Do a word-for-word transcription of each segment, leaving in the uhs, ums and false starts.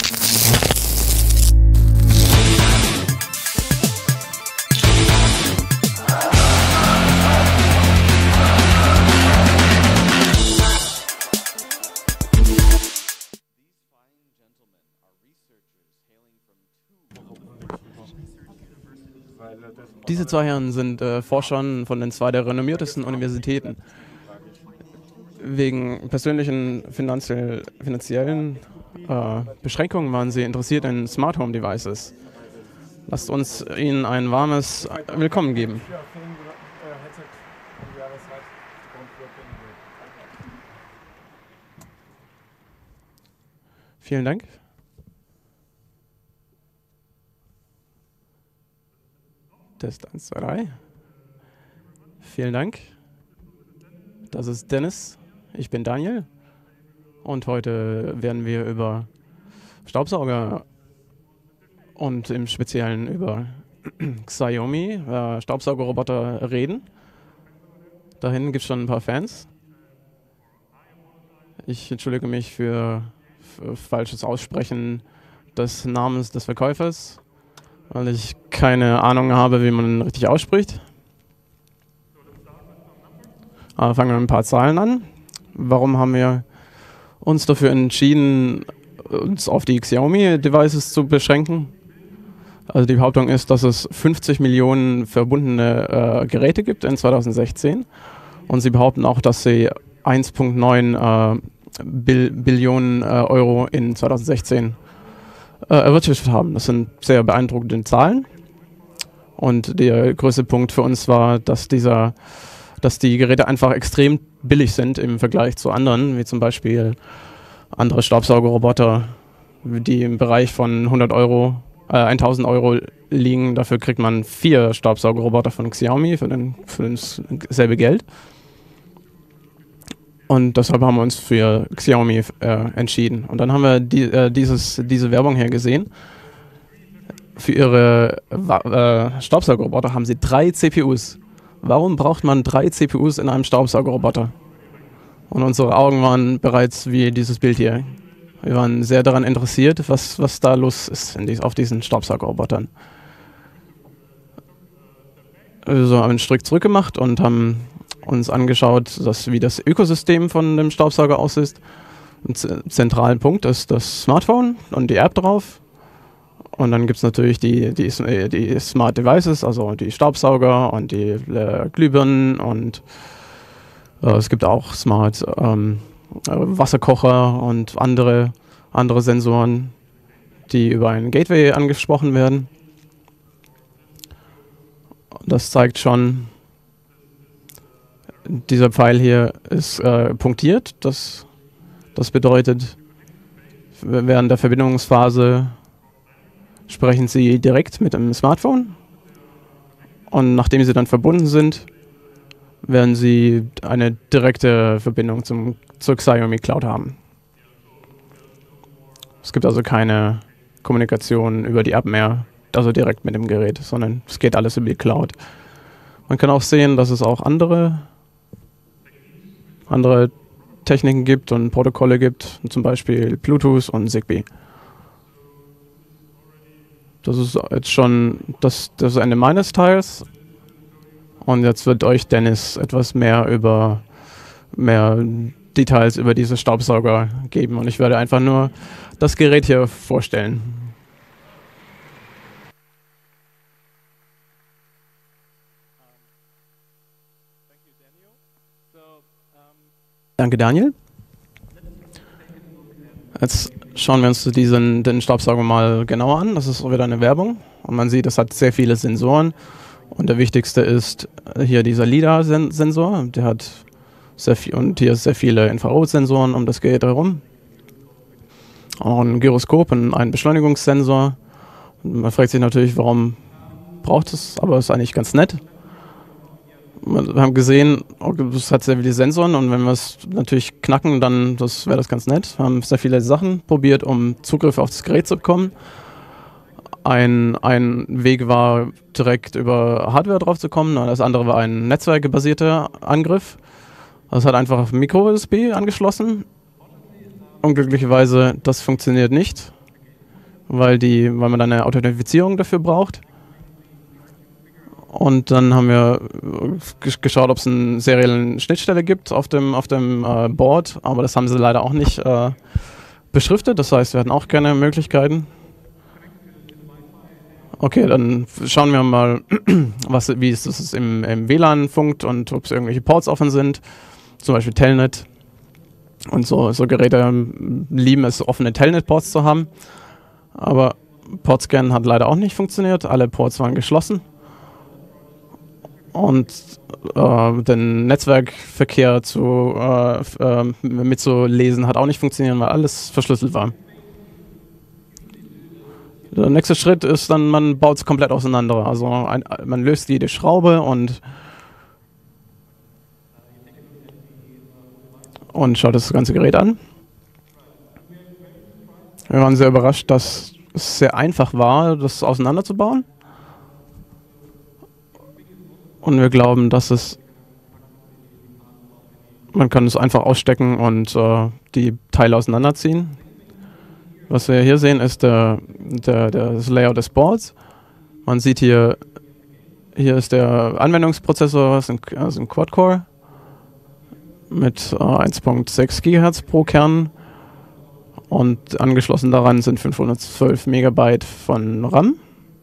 Diese zwei Herren sind äh, Forschern von den zwei der renommiertesten Universitäten. Wegen persönlichen finanziell, finanziellen äh, Beschränkungen waren sie interessiert in Smart Home Devices. Lasst uns ihnen ein warmes Willkommen geben. Vielen Dank. Test eins, zwei, drei. Vielen Dank. Das ist Dennis. Ich bin Daniel. Und heute werden wir über Staubsauger und im Speziellen über Xiaomi äh, Staubsaugerroboter reden. Da hinten gibt es schon ein paar Fans. Ich entschuldige mich für, für falsches Aussprechen des Namens des Verkäufers, weil ich keine Ahnung habe, wie man ihn richtig ausspricht. Aber fangen wir mit ein paar Zahlen an. Warum haben wir uns dafür entschieden, uns auf die Xiaomi-Devices zu beschränken? Also die Behauptung ist, dass es fünfzig Millionen verbundene äh, Geräte gibt in zweitausendsechzehn. Und sie behaupten auch, dass sie eins Komma neun äh, Bill Billionen äh, Euro in zweitausendsechzehn äh, erwirtschaftet haben. Das sind sehr beeindruckende Zahlen. Und der größte Punkt für uns war, dass dieser, dass die Geräte einfach extrem billig sind im Vergleich zu anderen, wie zum Beispiel andere Staubsaugerroboter, die im Bereich von hundert Euro, äh, tausend Euro liegen. Dafür kriegt man vier Staubsaugerroboter von Xiaomi für, den, für dasselbe Geld. Und deshalb haben wir uns für Xiaomi äh, entschieden. Und dann haben wir die, äh, dieses, diese Werbung hier gesehen. Für ihre äh, Staubsaugerroboter haben sie drei C P Us. Warum braucht man drei C P Us in einem Staubsaugerroboter? Und unsere Augen waren bereits wie dieses Bild hier. Wir waren sehr daran interessiert, was, was da los ist in dies, auf diesen Staubsaugerrobotern. Wir haben einen Strick zurückgemacht und haben uns angeschaut, dass, wie das Ökosystem von dem Staubsauger aussieht. Ein zentraler Punkt ist das Smartphone und die App drauf. Und dann gibt es natürlich die, die, die Smart Devices, also die Staubsauger und die äh, Glühbirnen und äh, es gibt auch Smart ähm, Wasserkocher und andere, andere Sensoren, die über ein Gateway angesprochen werden. Das zeigt schon, dieser Pfeil hier ist äh, punktiert. Das, das bedeutet, während der Verbindungsphase sprechen Sie direkt mit dem Smartphone und nachdem Sie dann verbunden sind, werden Sie eine direkte Verbindung zum, zur Xiaomi Cloud haben. Es gibt also keine Kommunikation über die App mehr, also direkt mit dem Gerät, sondern es geht alles über die Cloud. Man kann auch sehen, dass es auch andere, andere Techniken gibt und Protokolle gibt, zum Beispiel Bluetooth und Zigbee. Das ist jetzt schon das, das Ende meines Teils. Und jetzt wird euch Dennis etwas mehr über mehr Details über diese Staubsauger geben. Und ich werde einfach nur das Gerät hier vorstellen. Danke, Daniel. Jetzt schauen wir uns diesen, den Staubsauger mal genauer an. Das ist wieder eine Werbung. Und man sieht, es hat sehr viele Sensoren. Und der wichtigste ist hier dieser LiDAR-Sensor. Der hat sehr viel, und hier sehr viele Infrarotsensoren um das Gerät herum. Auch ein Gyroskop und ein Beschleunigungssensor. Man fragt sich natürlich, warum braucht es, aber es ist eigentlich ganz nett. Wir haben gesehen, es hat sehr viele Sensoren und wenn wir es natürlich knacken, dann das wäre das ganz nett. Wir haben sehr viele Sachen probiert, um Zugriff auf das Gerät zu bekommen. Ein, ein Weg war, direkt über Hardware drauf zu kommen, das andere war ein netzwerkbasierter Angriff. Das hat einfach auf Micro-U S B angeschlossen. Unglücklicherweise, das funktioniert nicht. weil, die, weil man dann eine Authentifizierung dafür braucht. Und dann haben wir geschaut, ob es eine serielle Schnittstelle gibt auf dem, auf dem äh, Board, aber das haben sie leider auch nicht äh, beschriftet. Das heißt, wir hatten auch keine Möglichkeiten. Okay, dann schauen wir mal, was, wie es ist im, im W L A N funkt und ob es irgendwelche Ports offen sind, zum Beispiel Telnet. Und so, so Geräte lieben es, offene Telnet-Ports zu haben. Aber Portscan hat leider auch nicht funktioniert. Alle Ports waren geschlossen. Und äh, den Netzwerkverkehr zu, äh, äh, mitzulesen hat auch nicht funktioniert, weil alles verschlüsselt war. Der nächste Schritt ist dann, man baut es komplett auseinander. Also ein, man löst jede Schraube und, und schaut das ganze Gerät an. Wir waren sehr überrascht, dass es sehr einfach war, das auseinanderzubauen. Und wir glauben, dass es, man kann es einfach ausstecken und äh, die Teile auseinanderziehen. Was wir hier sehen, ist der, der, der, das Layout des Boards. Man sieht hier, hier ist der Anwendungsprozessor, das ist ein, also ein Quad-Core mit äh, eins Komma sechs Gigahertz pro Kern. Und angeschlossen daran sind fünfhundertzwölf Megabyte von RAM.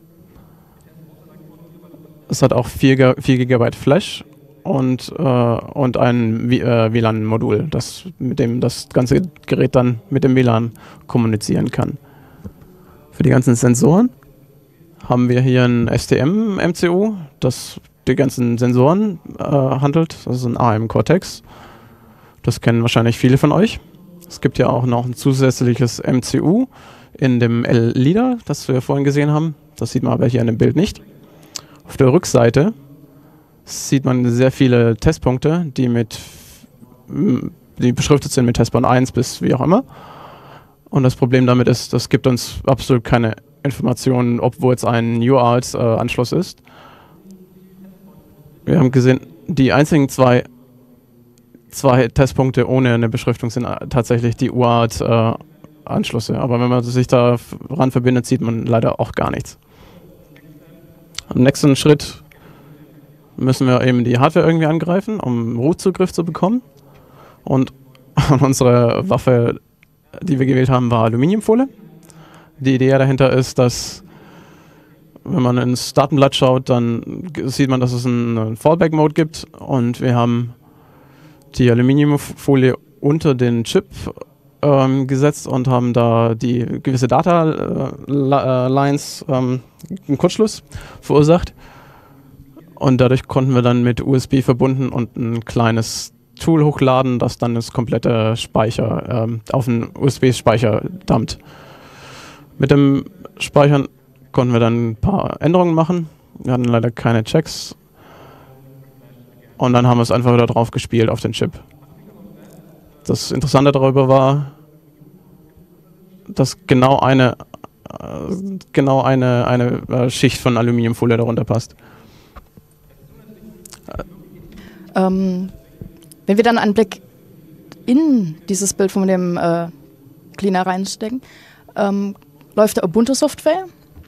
Es hat auch vier Gigabyte Flash und, äh, und ein W L A N-Modul, das, mit dem das ganze Gerät dann mit dem W L A N kommunizieren kann. Für die ganzen Sensoren haben wir hier ein S T M-M C U, das die ganzen Sensoren äh, handelt. Das ist ein A R M Cortex. Das kennen wahrscheinlich viele von euch. Es gibt ja auch noch ein zusätzliches M C U in dem L-Leader, das wir vorhin gesehen haben. Das sieht man aber hier in dem Bild nicht. Auf der Rückseite sieht man sehr viele Testpunkte, die mit die beschriftet sind mit Testbahn eins bis wie auch immer. Und das Problem damit ist, das gibt uns absolut keine Informationen, ob wo jetzt ein U A R T-Anschluss äh, ist. Wir haben gesehen, die einzigen zwei, zwei Testpunkte ohne eine Beschriftung sind tatsächlich die U A R T-Anschlüsse. Äh, Aber wenn man sich da ran verbindet, sieht man leider auch gar nichts. Im nächsten Schritt müssen wir eben die Hardware irgendwie angreifen, um Root-Zugriff zu bekommen. Und unsere Waffe, die wir gewählt haben, war Aluminiumfolie. Die Idee dahinter ist, dass wenn man ins Datenblatt schaut, dann sieht man, dass es einen Fallback-Mode gibt. Und wir haben die Aluminiumfolie unter den Chip ähm, gesetzt und haben da die gewisse Data-Lines äh, ähm, einen Kurzschluss verursacht. Und dadurch konnten wir dann mit U S B verbunden und ein kleines Tool hochladen, das dann das komplette Speicher ähm, auf einen U S B-Speicher dumpt. Mit dem Speichern konnten wir dann ein paar Änderungen machen. Wir hatten leider keine Checks. Und dann haben wir es einfach wieder drauf gespielt auf den Chip. Das Interessante darüber war, dass genau eine, äh, genau eine, eine äh, Schicht von Aluminiumfolie darunter passt. Ähm, wenn wir dann einen Blick in dieses Bild von dem äh, Cleaner reinstecken, ähm, läuft da Ubuntu-Software.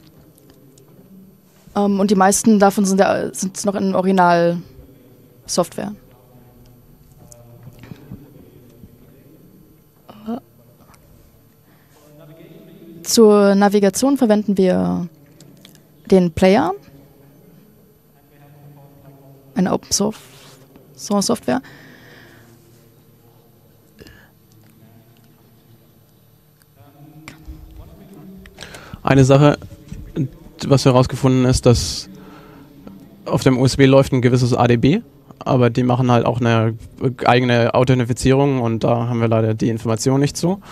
Ähm, und die meisten davon sind, ja, sind noch in Original-Software. Zur Navigation verwenden wir den Player, eine Open Source Software. Eine Sache, was herausgefunden ist, dass auf dem U S B läuft ein gewisses A D B, aber die machen halt auch eine eigene Authentifizierung und da haben wir leider die Information nicht zu,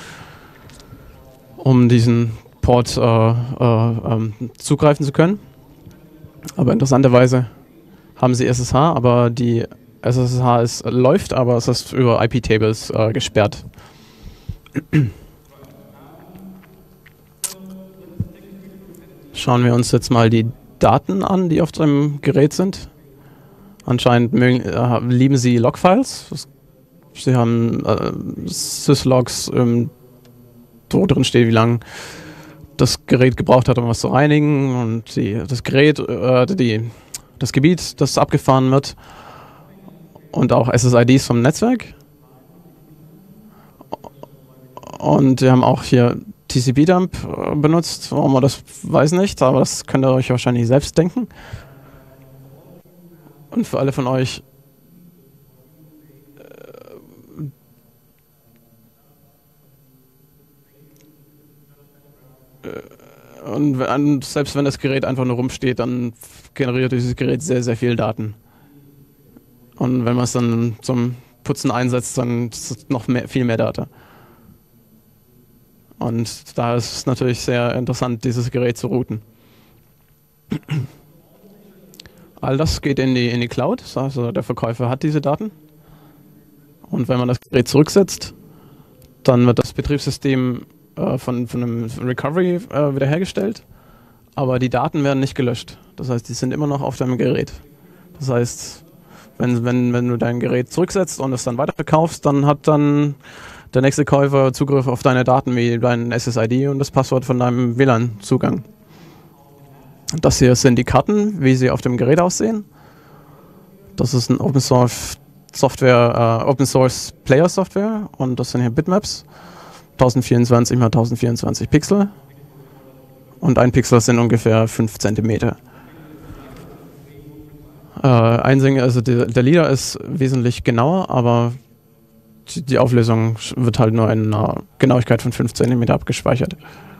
um diesen Port äh, äh, ähm, zugreifen zu können. Aber interessanterweise haben sie S S H, aber die S S H ist, läuft, aber es ist über I P-Tables äh, gesperrt. Schauen wir uns jetzt mal die Daten an, die auf dem Gerät sind. Anscheinend mögen, äh, lieben sie Logfiles. Sie haben äh, Syslogs, ähm, wo drin steht, wie lang das Gerät gebraucht hat, um was zu reinigen und die, das Gerät, äh, die, das Gebiet, das abgefahren wird und auch S S I Ds vom Netzwerk. Und wir haben auch hier T C P-Dump äh, benutzt. Warum man das weiß nicht, aber das könnt ihr euch wahrscheinlich selbst denken. Und für alle von euch äh, und wenn, selbst wenn das Gerät einfach nur rumsteht, dann generiert dieses Gerät sehr, sehr viel Daten. Und wenn man es dann zum Putzen einsetzt, dann ist es noch mehr, viel mehr Data. Und da ist es natürlich sehr interessant, dieses Gerät zu routen. All das geht in die, in die Cloud, also der Verkäufer hat diese Daten. Und wenn man das Gerät zurücksetzt, dann wird das Betriebssystem äh, von, von einem Recovery äh, wiederhergestellt, aber die Daten werden nicht gelöscht. Das heißt, die sind immer noch auf deinem Gerät. Das heißt, wenn, wenn, wenn du dein Gerät zurücksetzt und es dann weiterverkaufst, dann hat dann der nächste Käufer Zugriff auf deine Daten wie dein S S I D und das Passwort von deinem W L A N-Zugang. Das hier sind die Karten, wie sie auf dem Gerät aussehen. Das ist ein Open Source Software, äh, Open Source Player Software und das sind hier Bitmaps. tausendvierundzwanzig mal tausendvierundzwanzig Pixel. Und ein Pixel sind ungefähr fünf Zentimeter. Äh, Einsingen, also die, der Leader ist wesentlich genauer, aber die, die Auflösung wird halt nur in einer Genauigkeit von fünf Zentimeter abgespeichert.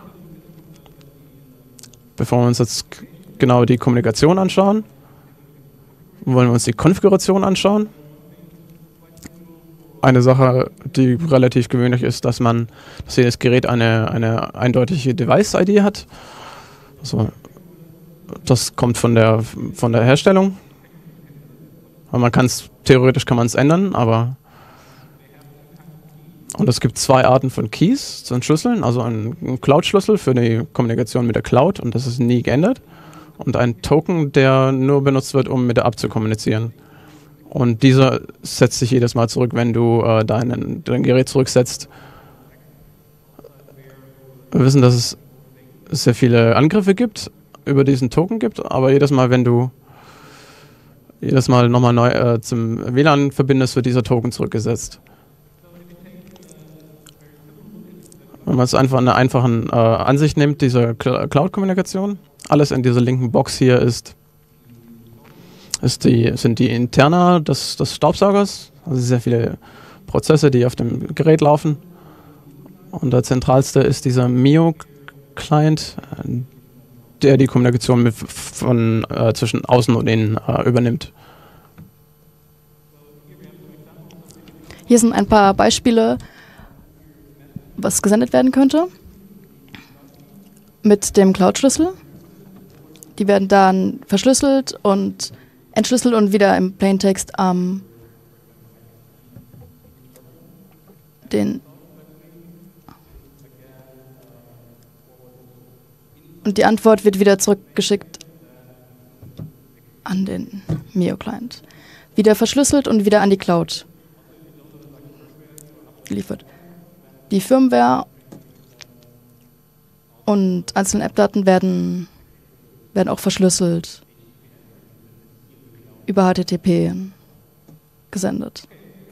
Bevor wir uns jetzt genau die Kommunikation anschauen, wollen wir uns die Konfiguration anschauen. Eine Sache, die relativ gewöhnlich ist, dass man, dass jedes Gerät eine, eine eindeutige Device-I D hat. Also, das kommt von der, von der Herstellung. Aber man kann es, theoretisch kann man es ändern, aber und es gibt zwei Arten von Keys, zu Entschlüsseln, also einen Cloud-Schlüssel für die Kommunikation mit der Cloud und das ist nie geändert und ein Token, der nur benutzt wird, um mit der App zu kommunizieren. Und dieser setzt sich jedes Mal zurück, wenn du äh, deinen, dein Gerät zurücksetzt. Wir wissen, dass es sehr viele Angriffe gibt, über diesen Token gibt, aber jedes Mal, wenn du jedes Mal nochmal neu äh, zum W L A N verbindest, wird dieser Token zurückgesetzt. Wenn man es einfach in einer einfachen äh, Ansicht nimmt, diese Cloud-Kommunikation, alles in dieser linken Box hier ist, ist die, sind die Interna des, des Staubsaugers, also sehr viele Prozesse, die auf dem Gerät laufen. Und der zentralste ist dieser Mio-Client, der die Kommunikation mit, von, äh, zwischen außen und innen äh, übernimmt. Hier sind ein paar Beispiele, was gesendet werden könnte mit dem Cloud-Schlüssel. Die werden dann verschlüsselt und entschlüsselt und wieder im Plaintext ähm, den und die Antwort wird wieder zurückgeschickt an den Mio-Client. Wieder verschlüsselt und wieder an die Cloud geliefert. Die Firmware und einzelne App-Daten werden, werden auch verschlüsselt über H T T P gesendet.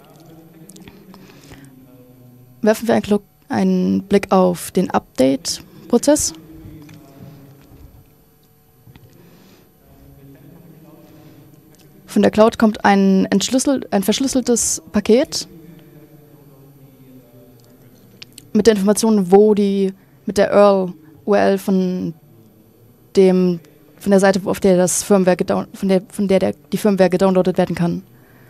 Werfen wir einen, einen Blick auf den Update-Prozess. Von der Cloud kommt ein, entschlüsselt, ein verschlüsseltes Paket mit der Information, wo die, mit der U R L, U R L von dem, von der Seite, auf der das Firmware gedown, von der, von der, der die Firmware gedownloadet werden kann.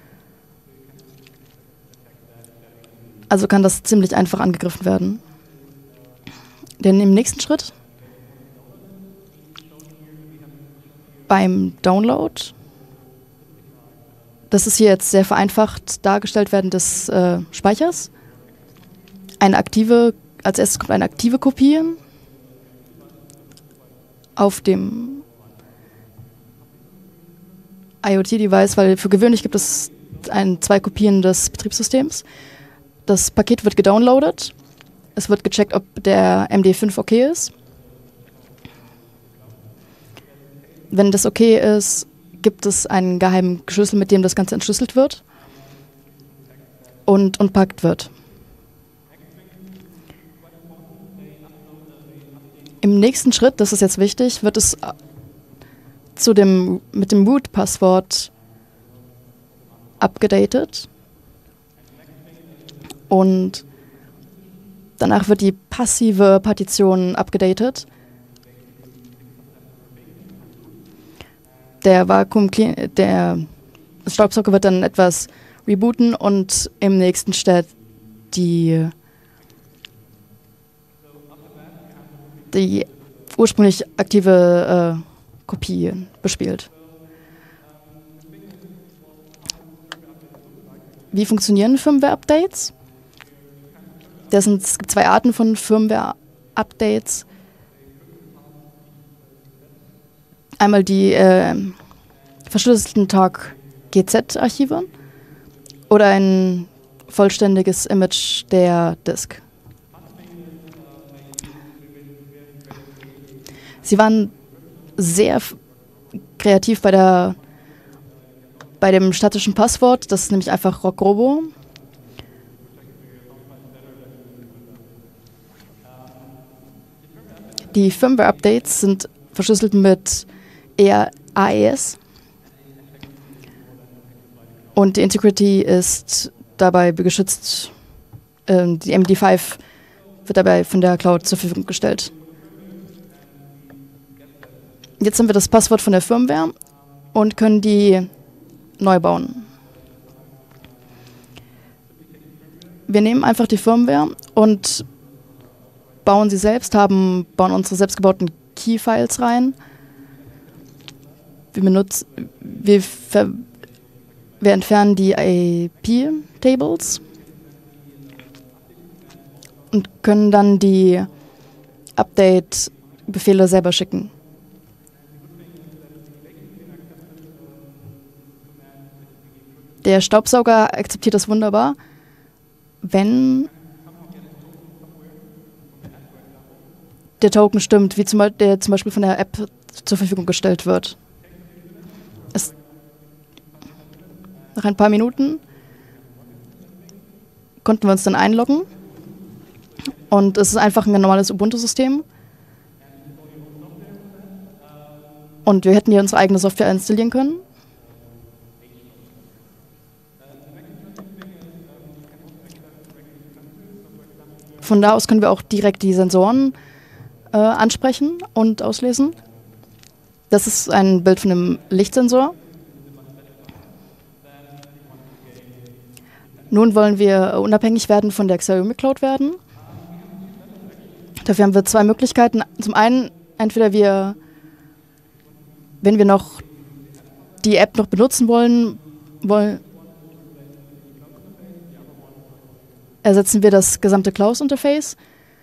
Also kann das ziemlich einfach angegriffen werden. Denn im nächsten Schritt, beim Download, das ist hier jetzt sehr vereinfacht dargestellt werden des äh, Speichers. Eine aktive, als erstes kommt eine aktive Kopie auf dem IoT-Device, weil für gewöhnlich gibt es ein, zwei Kopien des Betriebssystems. Das Paket wird gedownloadet. Es wird gecheckt, ob der M D fünf okay ist. Wenn das okay ist, gibt es einen geheimen Schlüssel, mit dem das Ganze entschlüsselt wird und entpackt wird. Im nächsten Schritt, das ist jetzt wichtig, wird es zu dem, mit dem Root-Passwort abgedatet und danach wird die passive Partition abgedatet. Der Vakuum, der Staubsauger wird dann etwas rebooten und im nächsten Step die, die ursprünglich aktive äh, Kopie bespielt. Wie funktionieren Firmware-Updates? Das sind, es gibt zwei Arten von Firmware-Updates. Einmal die äh, verschlüsselten Tag G Z-Archive oder ein vollständiges Image der Disk. Sie waren sehr kreativ bei der bei dem statischen Passwort, das ist nämlich einfach Rockrobo. Die Firmware-Updates sind verschlüsselt mit eher A E S und die Integrity ist dabei geschützt. Ähm, die M D fünf wird dabei von der Cloud zur Verfügung gestellt. Jetzt haben wir das Passwort von der Firmware und können die neu bauen. Wir nehmen einfach die Firmware und bauen sie selbst, haben, bauen unsere selbstgebauten Key-Files rein. Wir, benutzen, wir, ver, wir entfernen die I P-Tables und können dann die Update-Befehle selber schicken. Der Staubsauger akzeptiert das wunderbar, wenn der Token stimmt, wie zum Beispiel, der zum Beispiel von der App zur Verfügung gestellt wird. Es nach ein paar Minuten konnten wir uns dann einloggen und es ist einfach ein normales Ubuntu-System und wir hätten hier unsere eigene Software installieren können. Von da aus können wir auch direkt die Sensoren äh, ansprechen und auslesen. Das ist ein Bild von einem Lichtsensor. Nun wollen wir unabhängig werden von der Xiaomi Cloud werden. Dafür haben wir zwei Möglichkeiten. Zum einen, entweder wir, wenn wir noch die App noch benutzen wollen, wollen ersetzen wir das gesamte Cloud-Interface.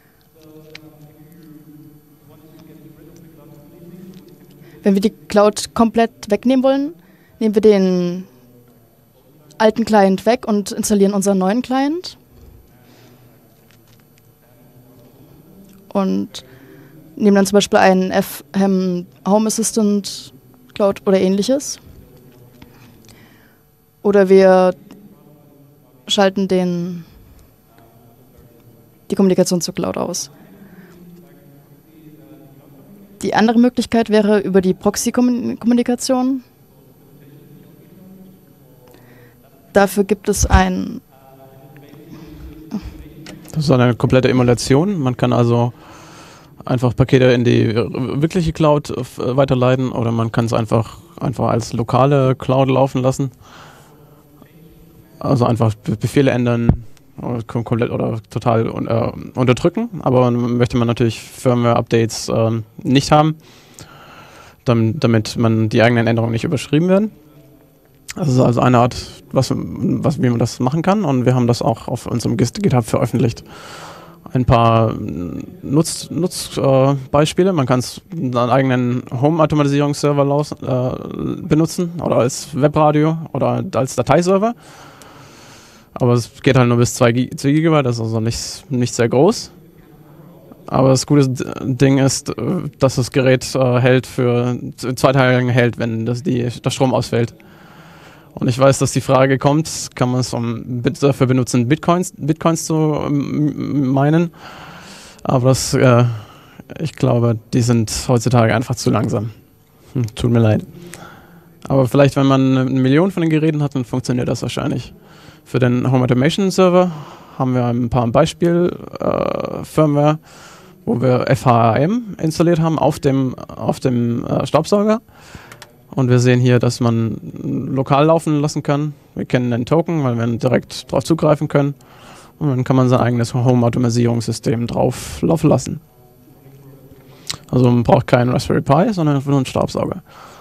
Wenn wir die Cloud komplett wegnehmen wollen, nehmen wir den alten Client weg und installieren unseren neuen Client. Und nehmen dann zum Beispiel einen F M Home Assistant Cloud oder ähnliches. Oder wir schalten den die Kommunikation zur Cloud aus. Die andere Möglichkeit wäre über die Proxy-Kommunikation. Dafür gibt es ein... Das ist eine komplette Emulation. Man kann also einfach Pakete in die wirkliche Cloud weiterleiten oder man kann es einfach, einfach als lokale Cloud laufen lassen. Also einfach Befehle ändern, komplett oder total äh, unterdrücken, aber möchte man natürlich Firmware-Updates äh, nicht haben, dann, damit man die eigenen Änderungen nicht überschrieben werden. Das ist also eine Art, was, was, wie man das machen kann und wir haben das auch auf unserem GitHub veröffentlicht. Ein paar Nutzbeispiele. Nutz, äh, Beispiele. Man kann es einen eigenen Home-Automatisierungsserver äh, benutzen oder als Webradio oder als Dateiserver. Aber es geht halt nur bis zwei Gigabyte, das ist also nicht, nicht sehr groß. Aber das gute Ding ist, dass das Gerät äh, hält für zwei Tage lang hält, wenn das, die, der Strom ausfällt. Und ich weiß, dass die Frage kommt, kann man es um, dafür benutzen, Bitcoins, Bitcoins zu ähm, meinen. Aber das, äh, ich glaube, die sind heutzutage einfach zu langsam. Hm, tut mir leid. Aber vielleicht, wenn man eine Million von den Geräten hat, dann funktioniert das wahrscheinlich. Für den Home Automation Server haben wir ein paar Beispiel-Firmware, äh, wo wir F H A M installiert haben auf dem, auf dem äh, Staubsauger. Und wir sehen hier, dass man lokal laufen lassen kann. Wir kennen den Token, weil wir direkt darauf zugreifen können. Und dann kann man sein eigenes Home-Automatisierungssystem drauf laufen lassen. Also man braucht keinen Raspberry Pi, sondern nur einen Staubsauger.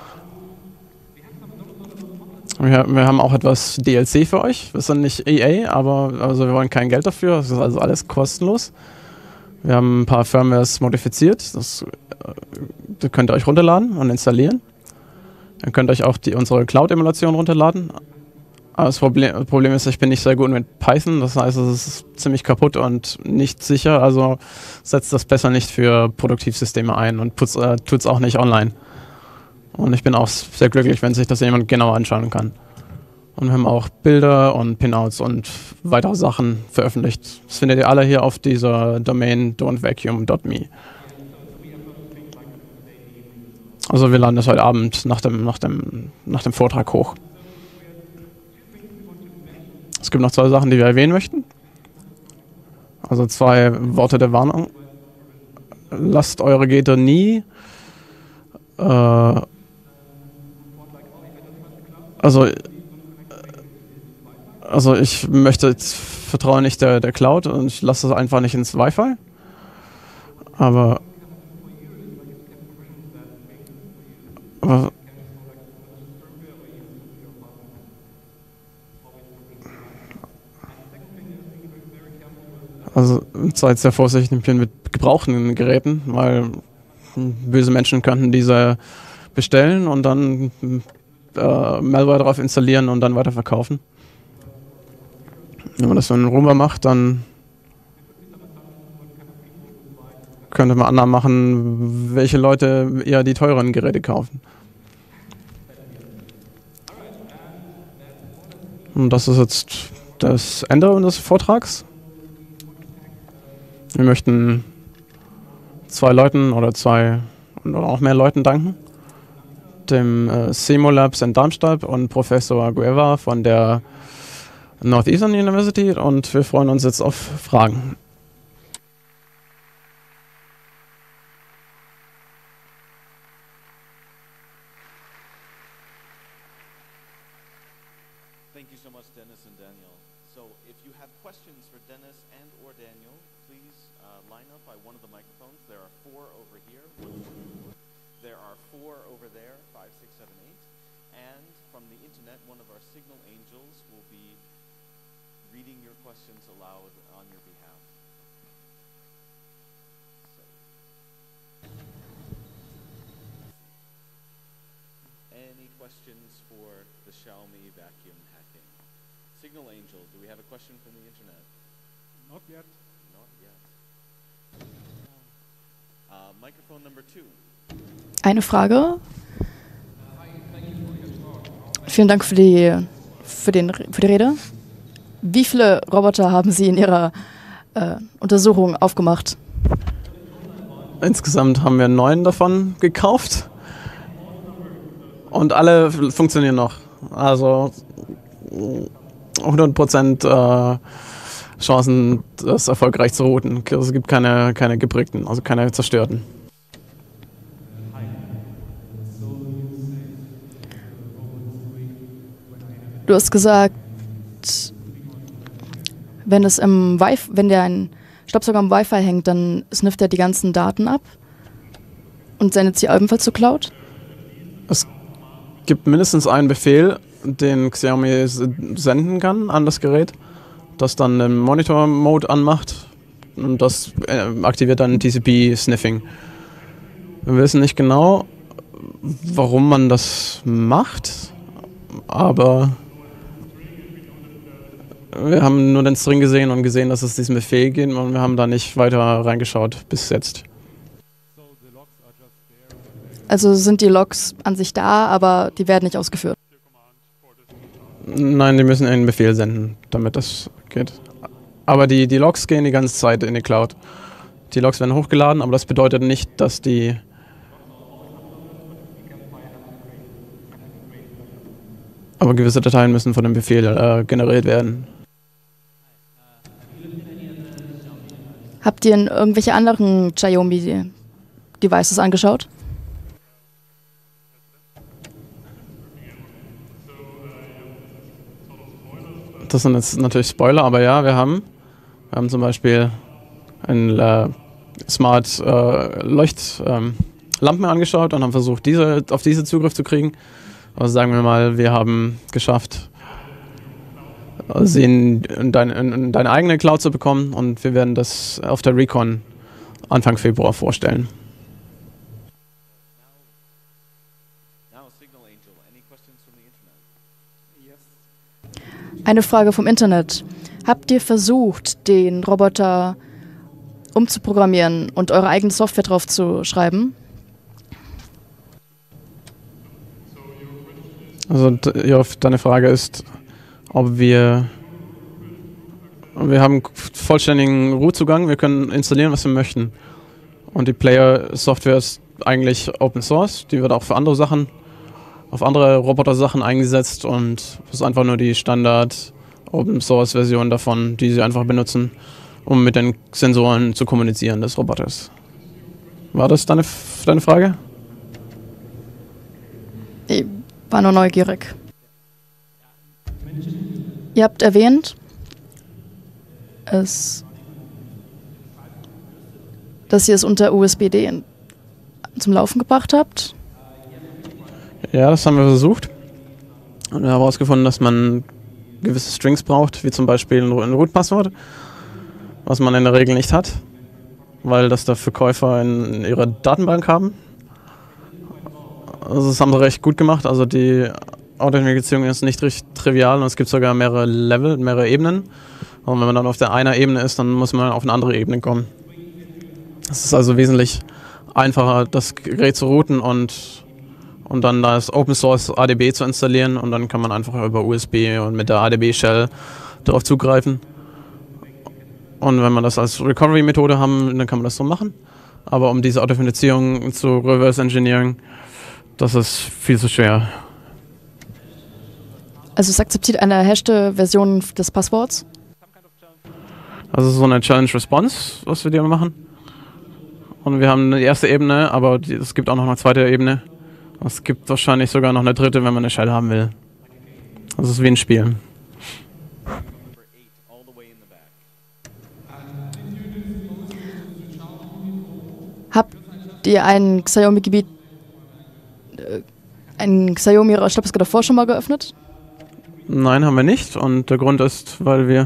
Wir, wir haben auch etwas D L C für euch. Wir sind nicht E A, aber also wir wollen kein Geld dafür. Das ist also alles kostenlos. Wir haben ein paar Firmwares modifiziert. Das, das könnt ihr euch runterladen und installieren. Dann könnt ihr euch auch die, unsere Cloud-Emulation runterladen. Aber das Problem, Problem ist, ich bin nicht sehr gut mit Python. Das heißt, es ist ziemlich kaputt und nicht sicher. Also setzt das besser nicht für Produktivsysteme ein und tut es auch nicht online. Und ich bin auch sehr glücklich, wenn sich das jemand genauer anschauen kann. Und wir haben auch Bilder und Pinouts und weitere Sachen veröffentlicht. Das findet ihr alle hier auf dieser Domain don't vacuum dot me. Also wir laden das heute Abend nach dem, nach dem, nach dem Vortrag hoch. Es gibt noch zwei Sachen, die wir erwähnen möchten. Also zwei Worte der Warnung. Lasst eure Geräte nie äh, Also, also ich möchte, vertraue nicht der, der Cloud und ich lasse das einfach nicht ins Wi-Fi. Aber, aber also seid sehr vorsichtig mit gebrauchten Geräten, weil böse Menschen könnten diese bestellen und dann Äh, Malware drauf installieren und dann weiterverkaufen. Wenn man das so in Roomba macht, dann könnte man Annahmen machen, welche Leute eher die teuren Geräte kaufen. Und das ist jetzt das Ende unseres Vortrags. Wir möchten zwei Leuten oder zwei oder auch mehr Leuten danken. Dem äh, CEMO Labs in Darmstadt und Professor Gueva von der Northeastern University, und wir freuen uns jetzt auf Fragen. Thank you so much, Dennis and Daniel. So if you have questions for Dennis and or Daniel, please uh, line up by one of the microphones. There are four over here. There are four over there, five, six, seven, eight. And from the internet, one of our signal angels will be reading your questions aloud on your behalf. So. Any questions for the Xiaomi vacuum hacking? Signal angel, do we have a question from the internet? Not yet. Not yet. Uh, microphone number two. Eine Frage. Vielen Dank für die, für den, für die Rede. Wie viele Roboter haben Sie in Ihrer äh, Untersuchung aufgemacht? Insgesamt haben wir neun davon gekauft. Und alle funktionieren noch. Also hundert Prozent äh, Chancen, das erfolgreich zu routen. Es gibt keine, keine geprägten, also keine zerstörten. Du hast gesagt, wenn es im Wi-Fi, wenn der ein Staubsauger am Wi-Fi hängt, dann snifft er die ganzen Daten ab und sendet sie ebenfalls zur Cloud? Es gibt mindestens einen Befehl, den Xiaomi senden kann an das Gerät, das dann den Monitor-Mode anmacht, und das äh, aktiviert dann T C P-Sniffing. Wir wissen nicht genau, warum man das macht, aber wir haben nur den String gesehen und gesehen, dass es diesen Befehl geht und wir haben da nicht weiter reingeschaut bis jetzt. Also sind die Logs an sich da, aber die werden nicht ausgeführt? Nein, die müssen einen Befehl senden, damit das geht. Aber die, die Logs gehen die ganze Zeit in die Cloud. Die Logs werden hochgeladen, aber das bedeutet nicht, dass die aber gewisse Dateien müssen von dem Befehl äh, generiert werden. Habt ihr in irgendwelche anderen Xiaomi-Devices angeschaut? Das sind jetzt natürlich Spoiler, aber ja, wir haben, wir haben zum Beispiel ein äh, Smart äh, Leuchtlampen ähm, angeschaut und haben versucht, diese, auf diese Zugriff zu kriegen. Also sagen wir mal, wir haben geschafft, sie in, in, dein, in, in deine eigene Cloud zu bekommen und wir werden das auf der Recon Anfang Februar vorstellen. Eine Frage vom Internet. Habt ihr versucht, den Roboter umzuprogrammieren und eure eigene Software drauf zu schreiben? Also deine Frage ist, ob wir wir haben vollständigen Root-Zugang, wir können installieren, was wir möchten. Und die Player-Software ist eigentlich Open Source, die wird auch für andere Sachen, auf andere Roboter-Sachen eingesetzt und das ist einfach nur die Standard Open Source-Version davon, die sie einfach benutzen, um mit den Sensoren zu kommunizieren des Roboters. War das deine, deine Frage? Ich war nur neugierig. Ihr habt erwähnt, es, dass ihr es unter U S B D zum Laufen gebracht habt. Ja, das haben wir versucht und wir haben herausgefunden, dass man gewisse Strings braucht, wie zum Beispiel ein Root-Passwort, was man in der Regel nicht hat, weil das da Verkäufer in ihrer Datenbank haben. Also das haben sie recht gut gemacht, also die Authentifizierung ist nicht recht trivial und es gibt sogar mehrere Level, mehrere Ebenen. Und wenn man dann auf der einer Ebene ist, dann muss man auf eine andere Ebene kommen. Es ist also wesentlich einfacher, das Gerät zu routen und, und dann das Open Source A D B zu installieren und dann kann man einfach über U S B und mit der A D B-Shell darauf zugreifen. Und wenn man das als Recovery-Methode haben, dann kann man das so machen. Aber um diese Authentifizierung zu Reverse Engineering, das ist viel zu schwer. Also es akzeptiert eine hashte Version des Passworts? Also so eine Challenge-Response, was wir dir machen. Und wir haben die erste Ebene, aber die, es gibt auch noch eine zweite Ebene. Es gibt wahrscheinlich sogar noch eine dritte, wenn man eine Shell haben will. Das ist wie ein Spiel. Habt ihr ein Xiaomi-Gebiet, äh, ein Xiaomi, ich glaube, es davor schon mal geöffnet? Nein, haben wir nicht. Und der Grund ist, weil wir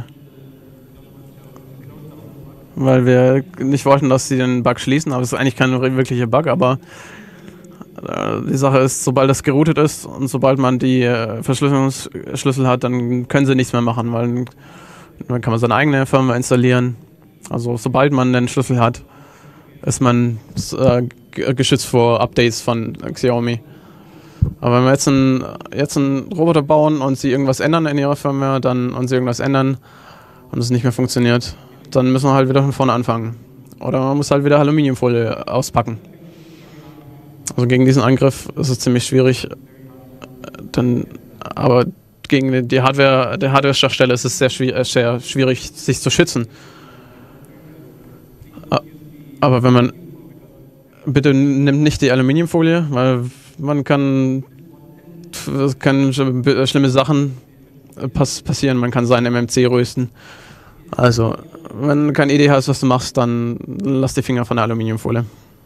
weil wir nicht wollten, dass sie den Bug schließen. Aber es ist eigentlich kein wirklicher Bug, aber äh, die Sache ist, sobald das geroutet ist und sobald man die äh, Verschlüsselungsschlüssel hat, dann können sie nichts mehr machen, weil dann kann man seine eigene Firmware installieren. Also sobald man den Schlüssel hat, ist man äh, geschützt vor Updates von Xiaomi. Aber wenn wir jetzt einen, jetzt einen Roboter bauen und sie irgendwas ändern in ihrer Firmware dann, und sie irgendwas ändern und es nicht mehr funktioniert, dann müssen wir halt wieder von vorne anfangen. Oder man muss halt wieder Aluminiumfolie auspacken. Also gegen diesen Angriff ist es ziemlich schwierig. Denn, aber gegen die Hardware, der Hardware-Schwachstelle ist es sehr, schwierig, sehr schwierig, sich zu schützen. Aber wenn man... Bitte nimmt nicht die Aluminiumfolie, weil man kann... Es können schlimme Sachen pass passieren. Man kann seinen M M C rösten. Also, wenn du keine Idee hast, was du machst, dann lass die Finger von der Aluminiumfolie.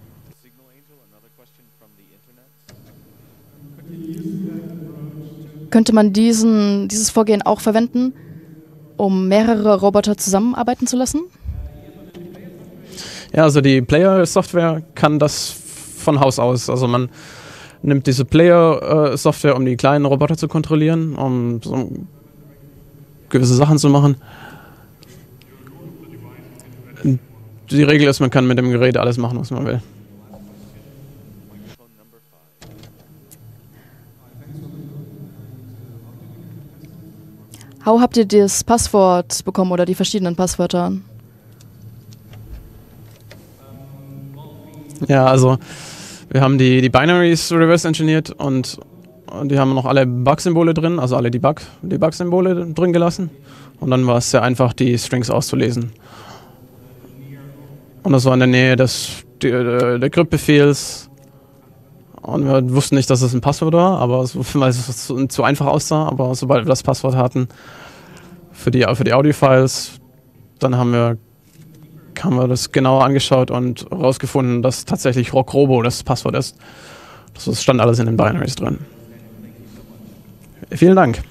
Könnte man diesen, dieses Vorgehen auch verwenden, um mehrere Roboter zusammenarbeiten zu lassen? Ja, also die Player-Software kann das von Haus aus. Also man nimmt diese Player-Software, um die kleinen Roboter zu kontrollieren, um so gewisse Sachen zu machen. Die Regel ist, man kann mit dem Gerät alles machen, was man will. How habt ihr das Passwort bekommen oder die verschiedenen Passwörter? Ja, also wir haben die, die Binaries reverse engineert und, und die haben noch alle Bug-Symbole drin, also alle Debug, Debug-Symbole drin gelassen. Und dann war es sehr einfach, die Strings auszulesen. Und das war in der Nähe des der, der Grip-Befehls. Und wir wussten nicht, dass es ein Passwort war, aber so, weil es zu, zu einfach aussah. Aber sobald wir das Passwort hatten für die, für die Audio-Files, dann haben wir, haben wir das genauer angeschaut und herausgefunden, dass tatsächlich Rock Robo das Passwort ist. Das stand alles in den Binaries drin. Vielen Dank.